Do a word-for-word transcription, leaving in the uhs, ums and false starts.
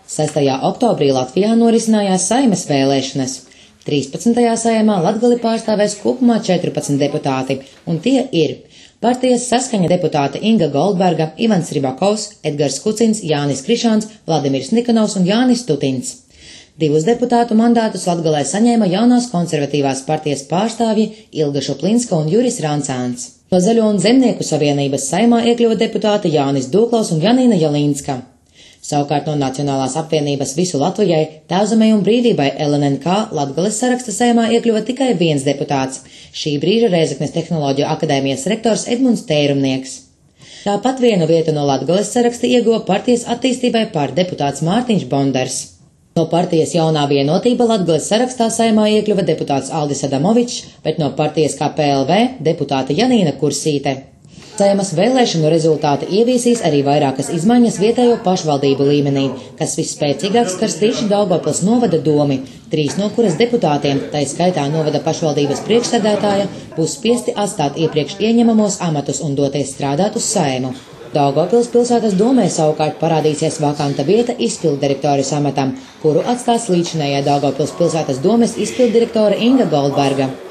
sestajā oktobrī Latvijā norisinājās Saeimas vēlēšanas. trīspadsmitajā Saeimā Latgali pārstāvēs kopumā četrpadsmit deputāti, un tie ir partijas Saskaņa deputāti Inga Goldberga, Ivans Ribakovs, Edgars Kucins, Jānis Krišāns, Vladimirs Nikonovs un Jānis Tutins. Divus deputātu mandātus Latgalē saņēma jaunās konservatīvās partijas pārstāvji Ilga Šuplinska un Juris Rancāns. No Zaļo un Zemnieku savienības Saeimā iekļuva deputāti Jānis Dūklaus un Janīna Jalinska. Savukārt no Nacionālās apvienības Visu Latvijai, Tēvzemei un brīvībai L N N K Latgales saraksta Saeimā iekļuva tikai viens deputāts – šī brīža Rēzeknes Tehnoloģiju akadēmijas rektors Edmunds Teirumnieks. Tāpat vienu vietu no Latgales saraksta ieguva partijas attīstībai par deputāts Mārtiņš Bondars. No partijas Jaunā vienotība Latgales sarakstā Saeimā iekļuva deputāts Aldis Adamovičs, bet no partijas kā P L V deputāta Janīna Kursīte. Saeimas vēlēšanu rezultāti ieviesīs arī vairākas izmaiņas vietējo pašvaldību līmenī, kas visspēcīgāk skars tieši Daugavpils novada domi, trīs no kuras deputātiem, tai skaitā novada pašvaldības priekšsēdētāja, būs spiesti atstāt iepriekš ieņemamos amatus un doties strādāt uz Saeimu. Daugavpils pilsētas domē savukārt parādīsies vakanta vieta izpilddirektoris amatam, kuru atstās līdzinējā Daugavpils pilsētas domes izpilddirektore Inga Goldberga.